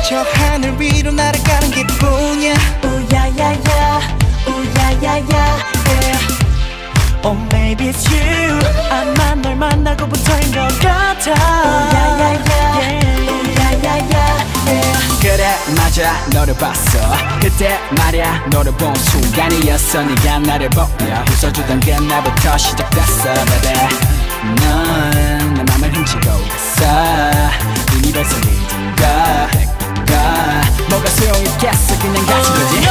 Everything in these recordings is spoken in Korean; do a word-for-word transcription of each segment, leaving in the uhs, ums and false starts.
저 하늘 위로 날아가는 기분이야. 우야야야 우야야야 yeah. Oh maybe it's you. 아마 널 만나고부터인 것 같아. 우야야야 yeah. 우야야야 yeah. 그래 맞아 너를 봤어. 그때 말야 너를 본 순간이었어. 네가 나를 보며 웃어주던 그날부터 시작됐어 baby. 넌 내 맘을 훔치고 갔어. 이미 벌써 늦은 거가 뭐가 소용있겠어. 그냥 같이 가지.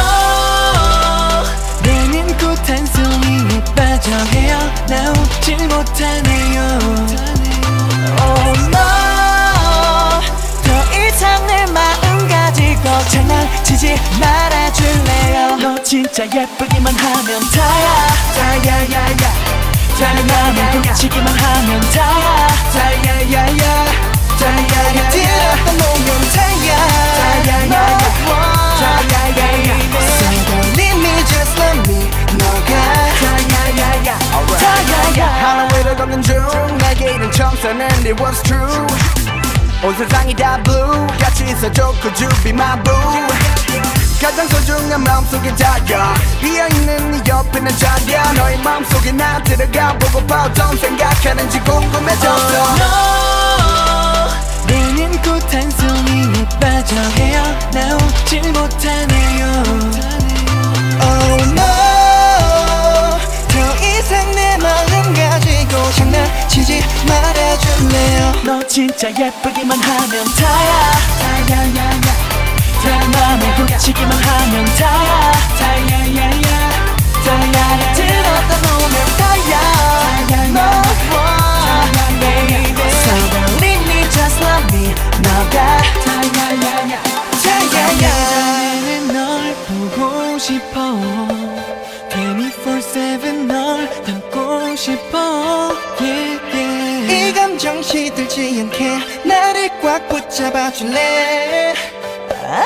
내 눈꽃 한 송이에 빠져 헤어나오질 못하네요. Oh no 더 이상 내 마음 가지고 장난치지 말아줄래요. 너 진짜 예쁘기만 하면 다야 다야야야. 내 맘을 훔치기만 하면 다야 다야야야 다야야. 들었던 노면 다야 다야야야 다야야야. So don't leave me just let me 너가 다야야야 다야야. 하나 위를 걷는 중 내게 이른 청소는 it was true. 온 세상이 다 blue. 같이 있어줘 could you be my boo. 가장 소중한 마음속에 다가 비어있는 네 옆에는 자리야. 너의 마음속에 나 들어가 보고파 어떤 생각하는지 궁금해졌어. oh, no. 내 눈꽃 한 송이에 빠져 헤어나오질 못하네요. Oh no 더 이상 내 마음 가지고 장난치지 말아줄래요. 너 진짜 예쁘기만 하면 다야 다야야야. 내 맘을 훔치기만 하면 다야 다야야야 다야야. 들었다 놓으면 다야 다야야 baby. So don't leave me just let me 너가 다야야야 다야야. 내는 널 보고 싶어. 이십사 세븐 널 담고 싶어 yeah, yeah. 이 감정 시들지 않게 나를 꽉 붙잡아줄래. 아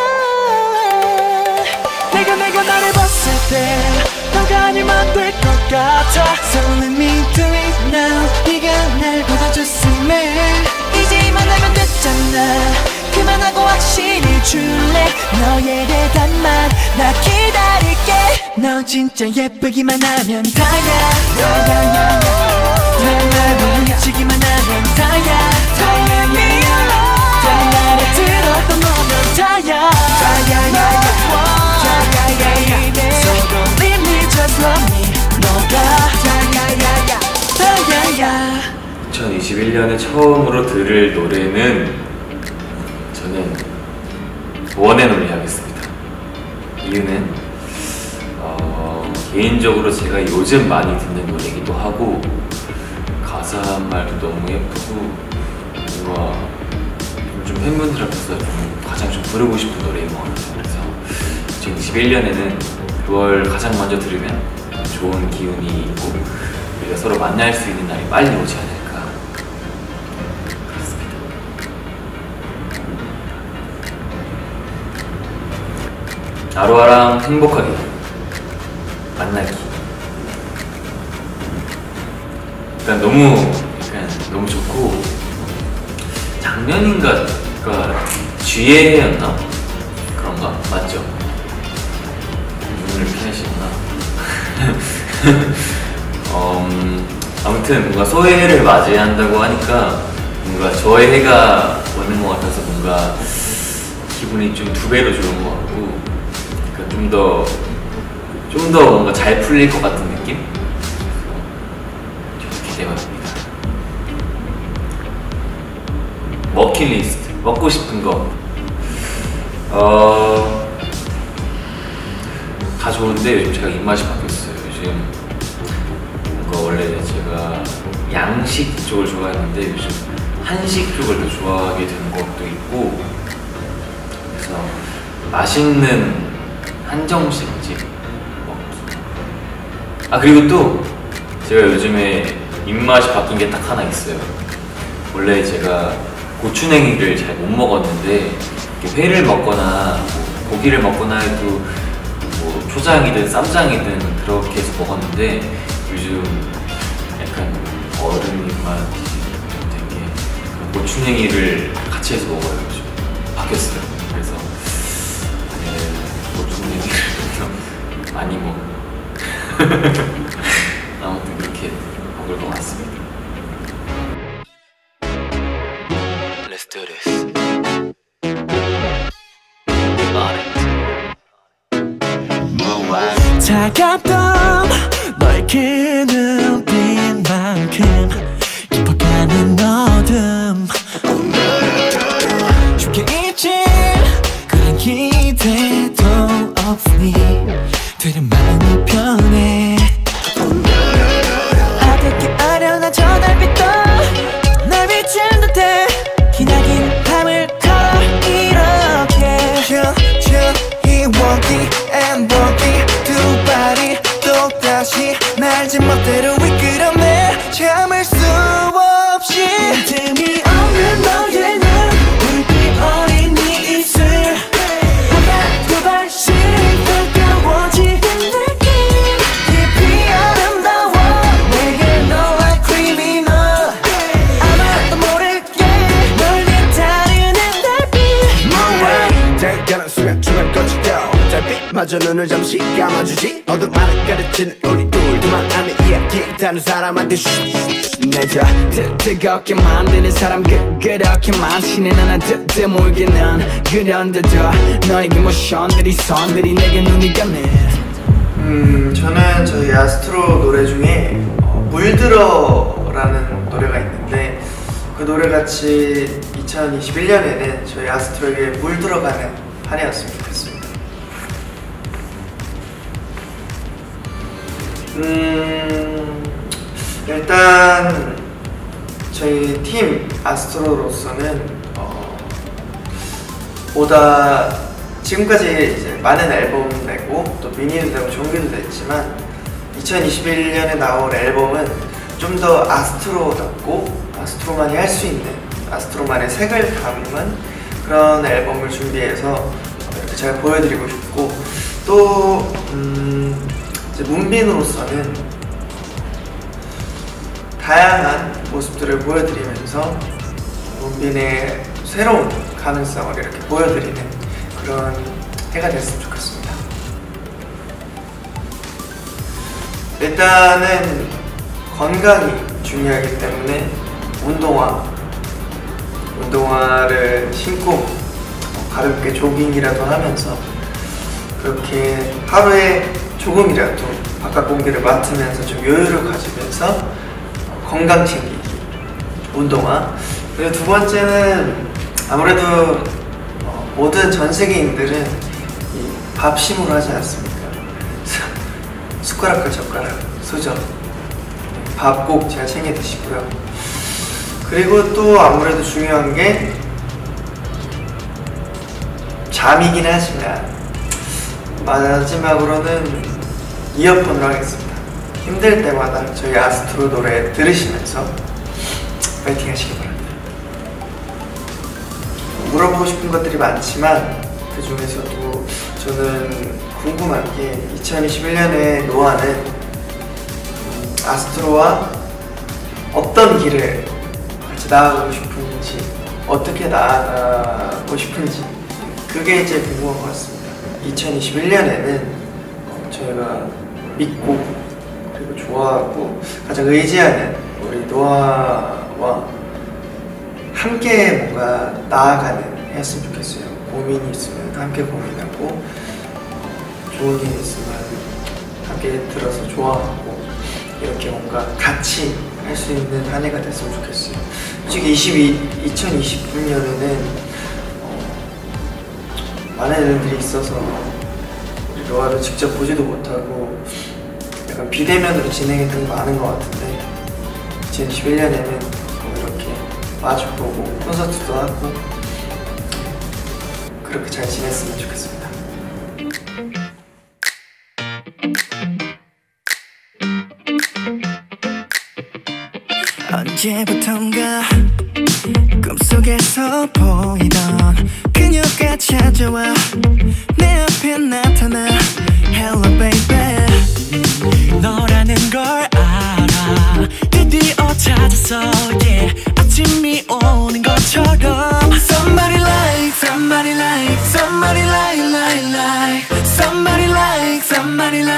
내가 내가 나를 봤을 때 너가 아니면 될 것 같아. So let me do it now. 네가 날 받아줬음에 이제 이만하면 됐잖아. 그만하고 확신을 줄래. 너의 대답만 나 기다릴게. 너 진짜 예쁘기만 하면 다야 다야야. 내 맘을 훔치기만 하면 다야 다야야. 다야야 들었던 너면 다야 다야야 다야야. So don't leave me just love me 너가 다야야야 다야야. 이천이십일 년에 처음으로 들을 노래는 저는 원앤 온리 하겠습니다. 이유는 어, 개인적으로 제가 요즘 많이 듣는 노래이기도 하고 가사 말도 너무 예쁘고 뭔가 좀 팬분들 앞에서 좀 가장 좀 부르고 싶은 노래인 것 같아요. 그래서 이천이십일 년에는 그걸 가장 먼저 들으면 좋은 기운이 있고 우리가 서로 만날 수 있는 날이 빨리 오지 않을까. 그렇습니다. 아로아랑 행복하게 만나기. 일단 너무 약간 너무 좋고 작년인가 그러니까 쥐해였나? 그런가? 맞죠? 눈을 피하시구나. 음, 아무튼 뭔가 소해를 맞이한다고 하니까 뭔가 저의 해가 오는 것 같아서 뭔가 기분이 좀 두 배로 좋은 것 같고 그러니까 좀 더 좀 더 뭔가 잘 풀릴 것 같은 느낌? 좀 기대가 됩니다. 버킷리스트 먹고 싶은 거 어... 다 좋은데 요즘 제가 입맛이 바뀌었어요. 요즘 뭔가 원래 제가 양식 쪽을 좋아했는데 요즘 한식 쪽을 더 좋아하게 된 것도 있고 그래서 맛있는 한정식집 먹기. 아 그리고 또 제가 요즘에 입맛이 바뀐 게 딱 하나 있어요. 원래 제가 고추냉이를 잘 못 먹었는데 회를 먹거나 뭐 고기를 먹거나 해도 뭐 초장이든 쌈장이든 그렇게 해서 먹었는데 요즘 약간 어른 입맛 되게 고추냉이를 같이 해서 먹어요. 요즘 바뀌었어요. 그래서 많이 먹 아무튼 그렇게 먹을 것 같습니다. Let's do this. 차갑던 너의 그 눈빛만큼 깊어가는 어둠 죽게 잊지 그런 기대도 없으니 되려 마음이 편해 아깝게 아련한 저 달빛도 날 비춘 듯해 기나긴 밤을 걸어 이렇게 천천히 walking and walking 두 발이 똑다시 날 제멋대로 이끌어내 참을 수 없이 틈이 없는 너의 눈 불빛 어린 네 입술 한 발 두 발씩 가까워지는 느낌 깊이 아름다워 내게 너와 criminal 아마도 모르게 널 따르는 달빛 대결한 순간 중간 꺼지고 달빛마저 눈을 잠시 감아주지 어둠 안을 가르치는 우리 둘 두만 아는 이야기 다른 사람한테 내자 뜨겁게 만드는 사람 그, 그렇게 많지는 않아 뜨뜨물기는 그런데도 너에게 모션들이 선들이 내게 눈이 가네. 음 저는 저희 아스트로 노래 중에 어, 물들어라는 노래가 있는데 그 노래같이 이천이십일 년에는 저희 아스트로에게 물들어가는 한 해였으면 좋겠습니다. 음 일단 저희 팀 아스트로로서는 어, 보다 지금까지 이제 많은 앨범 내고 또 미니도 내고 정규도 냈지만 이천이십일 년에 나올 앨범은 좀 더 아스트로답고 아스트로만이 할 수 있는 아스트로만의 색을 담은 그런 앨범을 준비해서 이렇게 잘 보여드리고 싶고 또 음, 이제 문빈으로서는 다양한 모습들을 보여드리면서 문빈의 새로운 가능성을 이렇게 보여드리는 그런 해가 됐으면 좋겠습니다. 일단은 건강이 중요하기 때문에 운동화 운동화를 신고 가볍게 조깅이라도 하면서 그렇게 하루에 조금이라도 바깥 공기를 맡으면서 좀 여유를 가지면서 건강 챙기기, 운동화. 그리고 두 번째는 아무래도 어, 모든 전 세계인들은 이 밥심으로 하지 않습니까? 숟가락과 젓가락, 소저, 밥 꼭 잘 챙겨 드시고요. 그리고 또 아무래도 중요한 게 잠이긴 하지만 마지막으로는 이어폰으로 하겠습니다. 힘들 때마다 저희 아스트로 노래 들으시면서 파이팅 하시기 바랍니다. 물어보고 싶은 것들이 많지만 그 중에서도 저는 궁금한 게 이천이십일 년에 노아는 아스트로와 어떤 길을 같이 나아가고 싶은지 어떻게 나아가고 싶은지 그게 제일 궁금한 것 같습니다. 이천이십일 년에는 저희가 믿고 그리고 좋아하고 가장 의지하는 우리 노아와 함께 뭔가 나아가는 해였으면 좋겠어요. 고민이 있으면 함께 고민하고 좋은 일이 있으면 함께 들어서 좋아하고 이렇게 뭔가 같이 할 수 있는 한 해가 됐으면 좋겠어요. 솔직히 이천이십구 년에는 어, 많은 일들이 있어서 우리 노아를 직접 보지도 못하고 약간 비대면으로 진행했던 게 많은 것 같은데 이천이십일 년에는 이렇게 마주보고 콘서트도 하고 그렇게 잘 지냈으면 좋겠습니다. 언제부턴가 꿈속에서 보이던 그녀가 찾아와 내 앞에 나타나 Hello baby 너라는 걸 알아 드디어 찾았어 yeah 아침이 오는 것처럼 Somebody like somebody like somebody like like like somebody like somebody like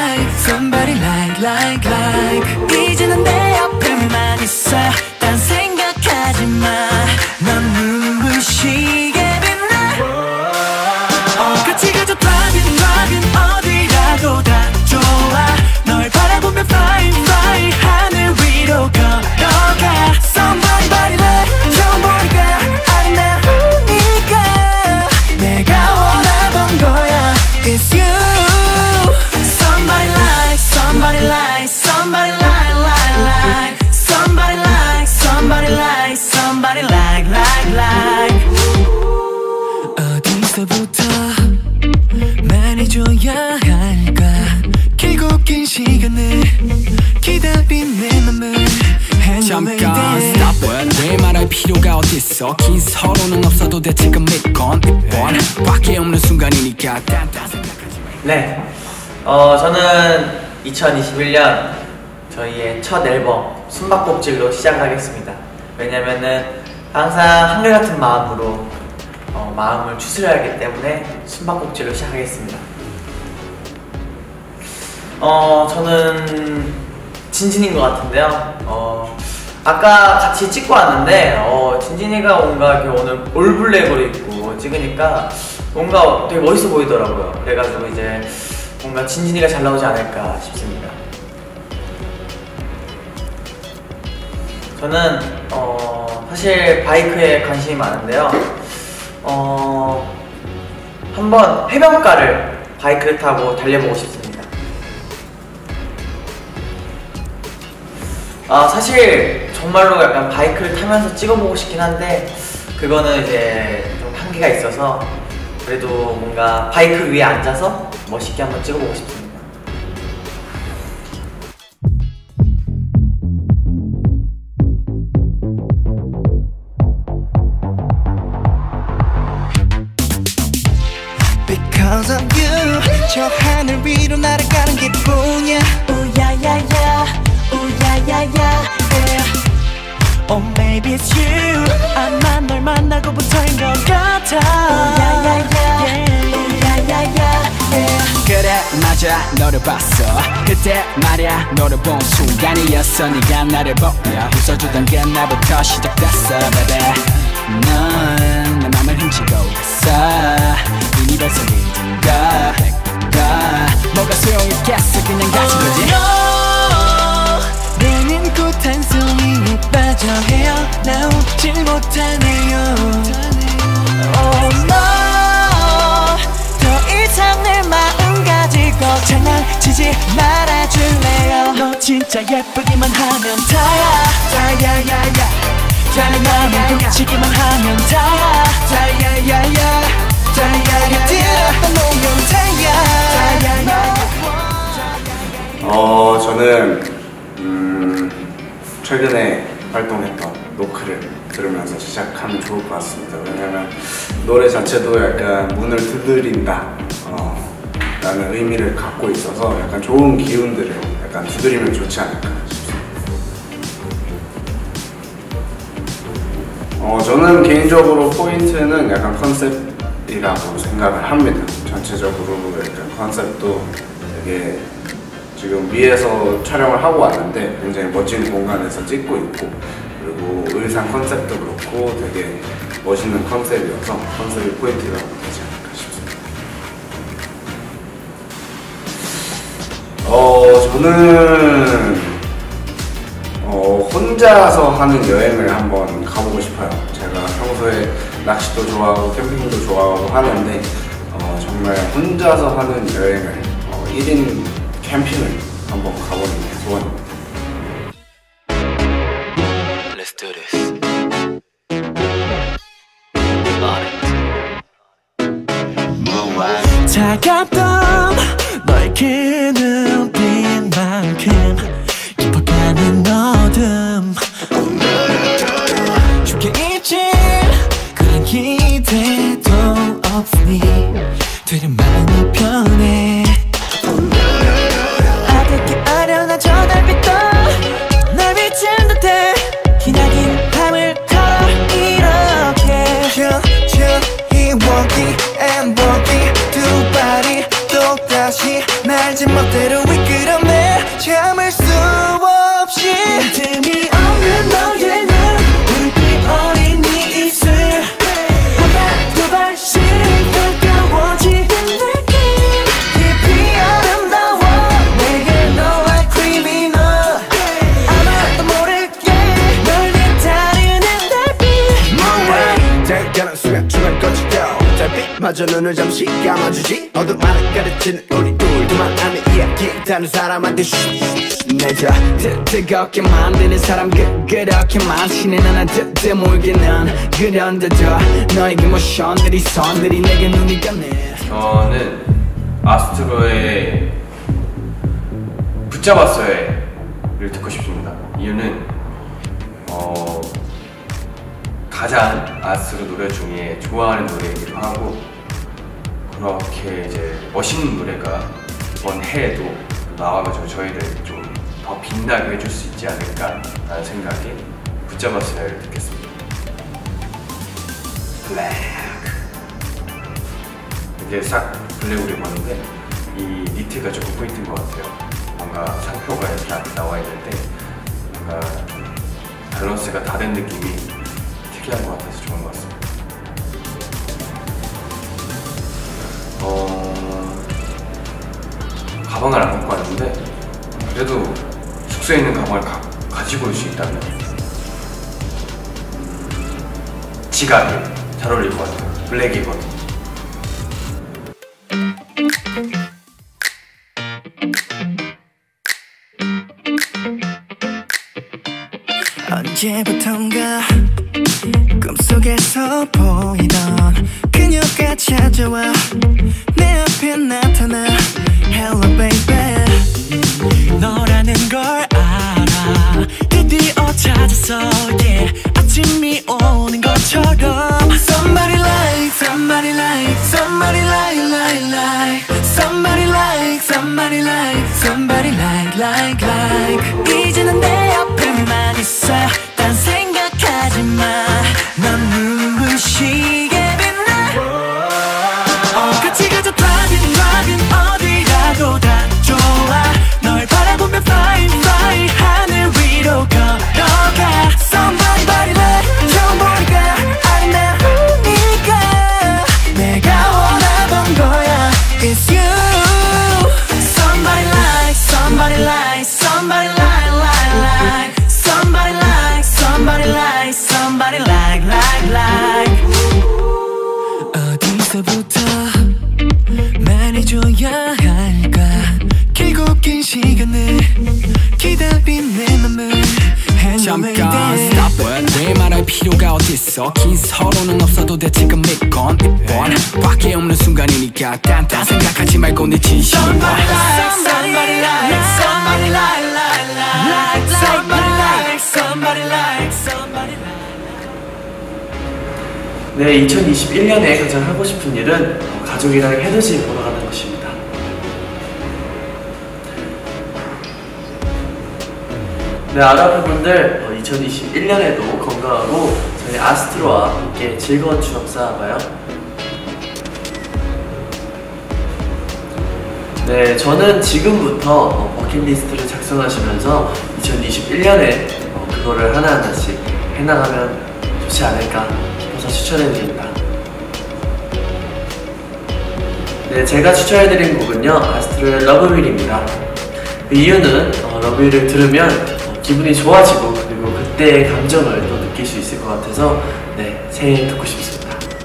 시간을 기다린 내 맘을 잠깐 stop it 내 말할 필요가 어딨어 긴 서로는 없어도 돼 지금 믿건 이번 밖에 없는 순간이니까 딴딴 생각하지 네, 어, 저는 이천이십일 년 저희의 첫 앨범 숨바꼭질로 시작하겠습니다. 왜냐면은 항상 한결같은 마음으로 어, 마음을 추스려야 하기 때문에 숨바꼭질로 시작하겠습니다. 어, 저는 진진인 것 같은데요. 어, 아까 같이 찍고 왔는데 어, 진진이가 뭔가 이렇게 오늘 올블랙으로 입고 찍으니까 뭔가 되게 멋있어 보이더라고요. 그래가지고 이제 뭔가 진진이가 잘 나오지 않을까 싶습니다. 저는 어, 사실 바이크에 관심이 많은데요. 어, 한번 해변가를 바이크를 타고 달려보고 싶습니다. 아, 사실 정말로 약간 바이크를 타면서 찍어보고 싶긴 한데 그거는 이제 좀 한계가 있어서 그래도 뭔가 바이크 위에 앉아서 멋있게 한번 찍어보고 싶습니다. Because of you 저 하늘 위로 날아가는 기분이야 오야야야 오야야야 yeah. Oh maybe it's you 아마 널 만나고부터인 것 같아 오야야야 yeah. 오야야야 yeah. 그래 맞아 너를 봤어 그때 말야 너를 본 순간이었어 네가 나를 보며 웃어주던 게 나부터 시작됐어 baby 넌 내 맘을 훔치고 있어 이미 벌써 잊은 거가 뭐가 소용있겠어 그냥 가진 거지 내 눈꽃 한 송이에 빠져 헤어나오질 못하네요 Oh no 더 이상 내 마음 가지고 장난치지 말아줄래요 너 진짜 예쁘기만 하면 다야 다야야야 내 맘을 훔치기만 하면 다야 다야야야 다야야 들었다 놓으면 다야 다야야 어 저는 음, 최근에 활동했던 노크를 들으면서 시작하면 좋을 것 같습니다. 왜냐면 노래 자체도 약간 문을 두드린다 어, 라는 의미를 갖고 있어서 약간 좋은 기운들을 약간 두드리면 좋지 않을까 싶습니다. 어, 저는 개인적으로 포인트는 약간 컨셉이라고 생각을 합니다. 전체적으로 약간 컨셉도 되게 지금 위에서 촬영을 하고 왔는데 굉장히 멋진 공간에서 찍고 있고 그리고 의상 컨셉도 그렇고 되게 멋있는 컨셉이어서 컨셉이 포인트가 되지 않을까 싶습니다. 어 저는 어, 혼자서 하는 여행을 한번 가보고 싶어요. 제가 평소에 낚시도 좋아하고 캠핑도 좋아하고 하는데 어, 정말 혼자서 하는 여행을 어, 일 인 캠핑을 한번 가보는 게 소원입니다. Let's do this. 차갑던 너의 그 눈빛만큼 깊어가는 어둠 쉽게 잊힌 그런 기대도 없으니 되려 마음이 편해 아득히 아련한 저 달빛도 날 비친 듯해 기나긴 밤을 걸어 이렇게 천천히 walking and walking 두 발이 똑다시 날 제멋대로 이끌어내 참을 수 없이 틈이 없는 너의 눈 불빛 어린 네 입술 한 발 두 발씩 가까워지는 느낌 깊이 아름다워 내게 너와 criminal 아무도 모르게 널 뒤따르는 달빛 Moonlight 대가는 순간 중간 꺼지고 달빛마저 눈을 잠시 감아주지 어둠 안을 가르치는 우리 둘 두만 아는 이야기 다른 사람한테 내자 뜨겁게 만드는 사람 그, 그렇게 많지는 않아 뜨뜻 몰기는 그런데도 너에게 모션들이 선들이 내게 눈이 가네 저는 아스트로의 붙잡았어요를 듣고 싶습니다. 이유는 어, 가장 아스트로 노래 중에 좋아하는 노래이기도 하고 그렇게 이제 멋있는 노래가 이번 해에도 나와가지고 저희를 좀 더 빛나게 해줄 수 있지 않을까 라는 생각에 붙잡았어요를 듣겠습니다. 블랙 이게 싹 블랙으로 입었는데 이 니트가 조금 포인트인 것 같아요. 뭔가 상표가 이렇게 앞에 나와 있는데 뭔가 밸런스가 다 된 느낌이 특이한 것 같아서 좋은 것 같습니다. 어... 가방을 안 갖고 왔는데 그래도 숙소에 있는 가방을 가, 가지고 올 수 있다면 지갑이 잘 어울릴 것 같아요. 블랙이거든요. 언제부턴가 꿈속에서 보이던 그녀가 찾아와 내 앞에 나타나 Hello baby 너라는 걸 알아 드디어 찾았어 yeah 아침이 오는 것처럼 Somebody like somebody like somebody like like like Somebody like somebody like somebody like like like 이제는 내 옆에만 있어 딴 생각하지 마 넌 눈부시게 빛나 어, 같이 가자 driving driving 어디라도 다 좋아 널 바라보며 flying flying 하늘 위로 걸어가 Somebody body like 좋은 보니까 아름다우니까 내가 원하던 거야 It's you Somebody like somebody like somebody like like like Somebody like somebody like somebody like like like 어디서부터 말해줘야 할까 길고 긴 시간을 기다린 내 맘을 잠깐 stop it 내 말할 필요가 어딨어 긴 서로는 없어도 돼 지금 믿건 이번 밖에 없는 순간이니까 딴딴 생각하지 말고 내 진심을 봐 Somebody like somebody like like like Somebody like somebody like somebody like 네, 이천이십일 년에 가장 하고 싶은 일은 가족이랑 에너지 보러 가는 것입니다. 네, 아랍분들 이천이십일 년에도 건강하고 저희 아스트로와 함께 즐거운 추억 쌓아봐요. 네, 저는 지금부터 버킷리스트를 작성하시면서 이천이십일 년에 그거를 하나하나씩 해나가면 좋지 않을까 싶어서 추천해드립니다. 네, 제가 추천해드린 곡은요 아스트로의 러브윌입니다. 그 이유는 어, 러브윌을 들으면 어, 기분이 좋아지고 그리고 그때의 감정을 또 느낄 수 있을 것 같아서 네, 새해 듣고 싶습니다.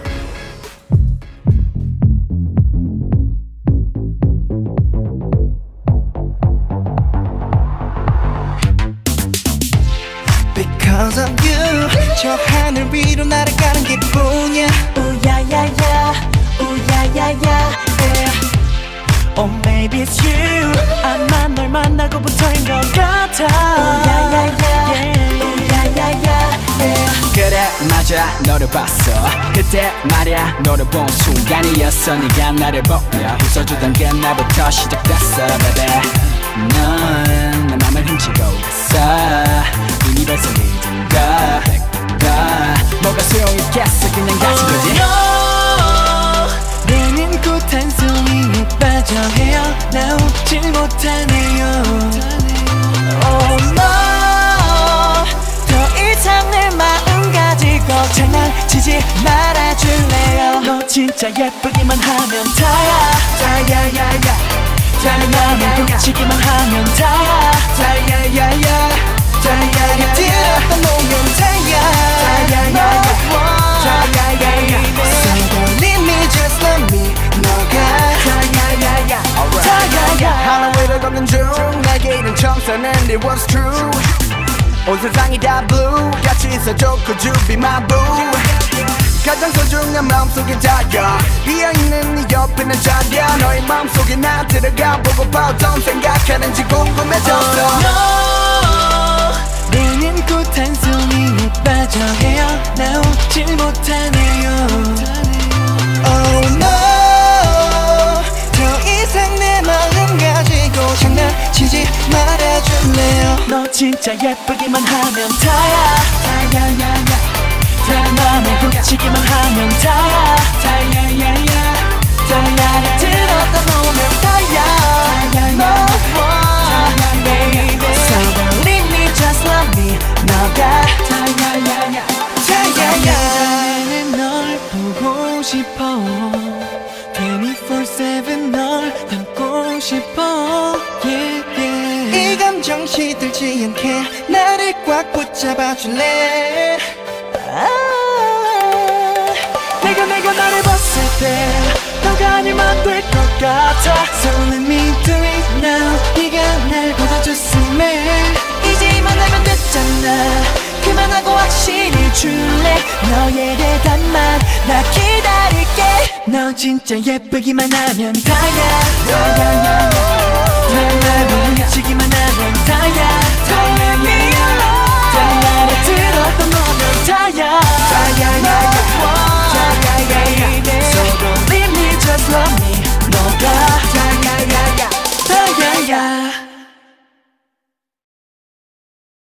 Because of you 저 하늘 위로 날아가는 기분이야 우야야야 우야야야 yeah. Oh maybe it's you 아마 널 만나고부터인 것 같아 우야야야 yeah. 우야야야 yeah. 그래 맞아 너를 봤어 그때 말야 너를 본 순간이었어 네가 나를 보며 웃어주던 게 나부터 시작됐어 baby 넌 내 맘을 훔치고 갔어 이미 벌써 늦은 거 뭐가 소용있겠어 그냥 가진 거지 내 눈꽃 한 송이에 빠져 헤어나오질 못하네요 Oh no 더 이상 내 마음 가지고 장난치지 말아줄래요 너 진짜 예쁘기만 하면 다야 다야야야 자랑하면 훔치기만 하면 다야 다야야야 다야야 들었다 놓으면 다야 다야야야 다야야야 So don't leave me, just let me 너가 다야야야 다야야 하나 위를 걷는 중 내게 이른 청소는 it was true 온 세상이 다 blue 같이 있어줘 could you be my boo 가장 소중한 마음속에 다가 비어있는 네 옆에는 자리야 너의 마음속에 나 들어가 보고파 어떤 생각하는지 궁금해졌어 내는 꽃한 송이에 빠져 헤어나오질 못하네요 Oh no 더 이상 내 마음 가지고 장난치지 말아줄래요 너 진짜 예쁘기만 하면 다야 다야야야 내 맘에 붙이기만 하면 다야 다야야야 다야야 들었다 놓으면 다야 너와 baby So don't leave me just love me 너가 다야야야 다야야 내는 널 보고 싶어 이십사 세븐 널 담고 싶어 yeah, yeah. 이 감정 시들지 않게 나를 꽉 붙잡아줄래 아 내가 내가 나를 봤을 때 너가 아니면 될 것 같아 So let me do it now 네가 날 받아줬음에 이제 만나면 됐잖아 그만하고 확신을 줄래 너의 대답만 나 기다릴게 너 진짜 예쁘기만 하면 다야 다야야야 날 맘을 미치기만 하면